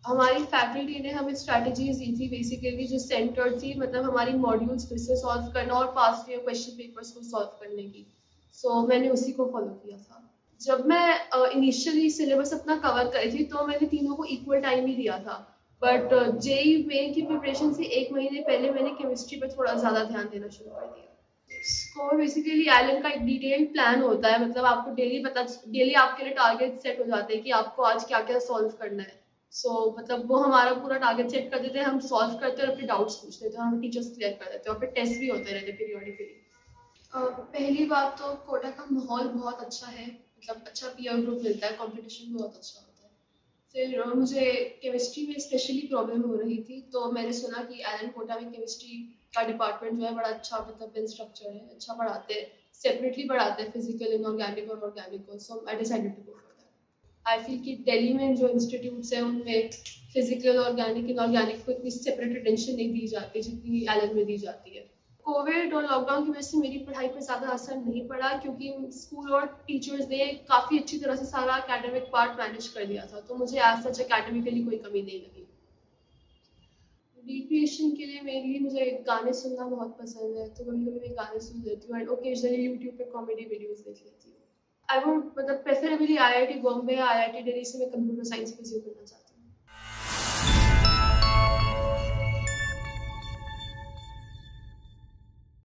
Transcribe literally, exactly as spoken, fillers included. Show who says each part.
Speaker 1: हमारी फैकल्टी ने हमें स्ट्रैटेजीज दी थी बेसिकली, जो सेंटर्ड थी, मतलब हमारी मॉड्यूल्स फिर से सॉल्व करना और पास्ट ईयर क्वेश्चन पेपर्स को सॉल्व करने की। सो so, मैंने उसी को फॉलो किया था। जब मैं इनिशियली uh, सिलेबस अपना कवर करी थी तो मैंने तीनों को इक्वल टाइम ही दिया था, बट जेई मेन की प्रिपरेशन से एक महीने पहले मैंने केमिस्ट्री पर थोड़ा ज़्यादा ध्यान देना शुरू कर दिया। इसको बेसिकली एलन का एक डिटेल प्लान होता है, मतलब आपको डेली पता डेली आपके लिए टारगेट सेट हो जाते हैं कि आपको आज क्या क्या सॉल्व करना है। सो so, मतलब वो हमारा पूरा टारगेट सेट कर देते हैं, हम सॉल्व करते हैं और अपने डाउट्स पूछ लेते हैं, हम टीचर्स क्लियर कर देते हैं और फिर टेस्ट भी होते रहते हैं पीरियोडिकली। Uh, पहली बात तो कोटा का माहौल बहुत अच्छा है, मतलब अच्छा पीयर ग्रुप मिलता है, कंपटीशन बहुत अच्छा होता है। फिर uh, मुझे केमिस्ट्री में स्पेशली प्रॉब्लम हो रही थी, तो मैंने सुना कि एलन कोटा में केमिस्ट्री का डिपार्टमेंट जो है बड़ा अच्छा, मतलब वेल स्ट्रक्चर है, अच्छा पढ़ाते हैं, सेपरेटली पढ़ाते हैं फिजिकल, इनऑर्गेनिक और ऑर्गेनिक को। So I decided to go for that. I feel कि दिल्ली में जो इंस्टीट्यूट्स हैं उनमें फिजिकल, ऑर्गेनिक, इनऑर्गेनिक को इतनी सेपरेट अटेंशन नहीं दी जाती जितनी एलन में दी जाती है। कोविड और लॉकडाउन की वजह से मेरी पढ़ाई पर ज़्यादा असर नहीं पड़ा, क्योंकि स्कूल और टीचर्स ने काफ़ी अच्छी तरह से सारा एकेडमिक पार्ट मैनेज कर दिया था, तो मुझे एज सच एकेडमिकली कोई कमी नहीं लगी। रिक्रिएशन के लिए मेरे लिए मुझे गाने सुनना बहुत पसंद है, तो कभी कभी मैं गाने सुन लेती हूँ एंड ओकेजनली यूट्यूब पे कॉमेडी वीडियोस देख लेती हूँ। आई वुड मतलब preferably I I T Bombay या आई आई टी दिल्ली से मैं कंप्यूटर साइंस परस्यू करना चाहती हूँ।